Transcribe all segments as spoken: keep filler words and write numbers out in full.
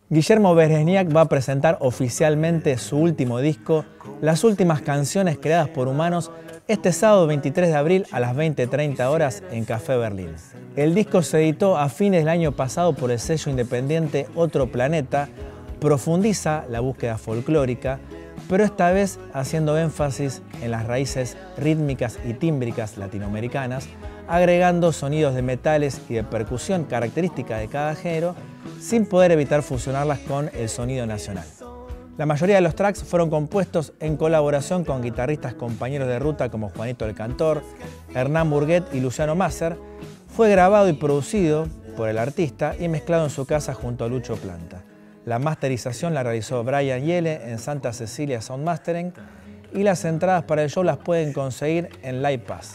Guillermo Berezniak va a presentar oficialmente su último disco, Las últimas canciones creadas por humanos, este sábado veintitrés de abril a las veinte treinta horas en Café Berlín. El disco se editó a fines del año pasado por el sello independiente Otro Planeta, profundiza la búsqueda folclórica, pero esta vez haciendo énfasis en las raíces rítmicas y tímbricas latinoamericanas, agregando sonidos de metales y de percusión característica de cada género, sin poder evitar fusionarlas con el sonido nacional. La mayoría de los tracks fueron compuestos en colaboración con guitarristas compañeros de ruta como Juanito el Cantor, Hernán Burguet y Luciano Masser. Fue grabado y producido por el artista y mezclado en su casa junto a Lucho Planta. La masterización la realizó Brian Yele en Santa Cecilia Sound Mastering y las entradas para el show las pueden conseguir en Live Pass.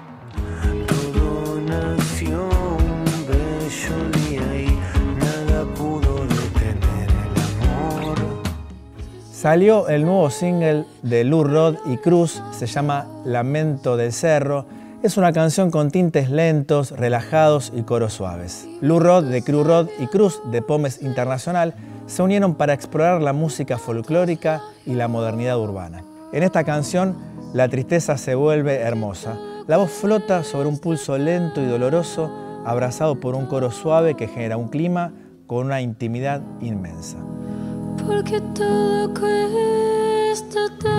Salió el nuevo single de Lou Rod y Cruz, se llama Lamento del Cerro. Es una canción con tintes lentos, relajados y coros suaves. Lou Rod de Crew Rod y Cruz de Pomes Internacional se unieron para explorar la música folclórica y la modernidad urbana. En esta canción, la tristeza se vuelve hermosa. La voz flota sobre un pulso lento y doloroso, abrazado por un coro suave que genera un clima con una intimidad inmensa. Porque todo cuesta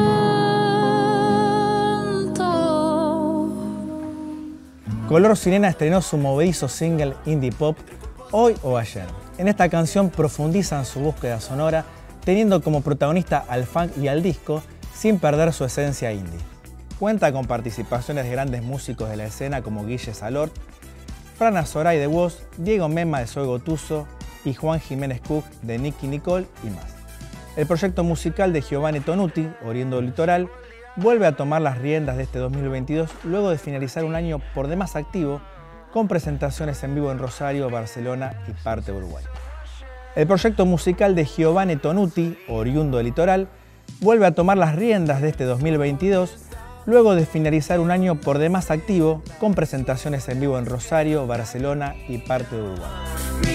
tanto. Color Sirena estrenó su movedizo single Indie Pop hoy o ayer. En esta canción profundizan su búsqueda sonora, teniendo como protagonista al funk y al disco, sin perder su esencia indie. Cuenta con participaciones de grandes músicos de la escena como Guille Salort, Fran Azoray de Woz, Diego Mema de Soy Gotuso y Juan Jiménez Cook de Nicky Nicole y más. El proyecto musical de Giovanni Tonuti, oriundo del Litoral, vuelve a tomar las riendas de este dos mil veintidós luego de finalizar un año por demás activo con presentaciones en vivo en Rosario, Barcelona y parte de Uruguay. El proyecto musical de Giovanni Tonuti, oriundo del Litoral, vuelve a tomar las riendas de este dos mil veintidós luego de finalizar un año por demás activo con presentaciones en vivo en Rosario, Barcelona y parte de Uruguay.